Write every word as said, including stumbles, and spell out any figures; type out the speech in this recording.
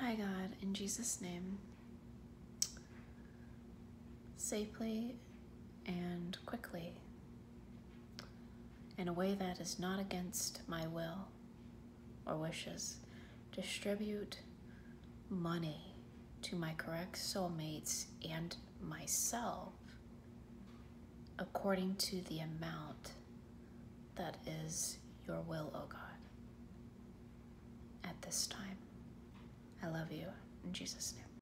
Hi God, in Jesus' name, safely and quickly, in a way that is not against my will or wishes, distribute money to my correct soulmates and myself according to the amount that is your will, O God, at this time. I love you in Jesus' name.